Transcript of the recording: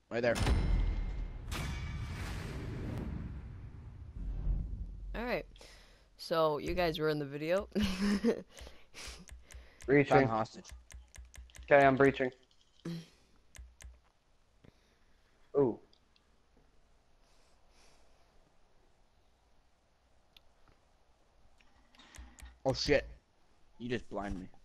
Right there. Alright. So, you guys were in the video. Found Breaching. hostage. Okay, I'm breaching. Ooh. Oh shit. You just blinded me.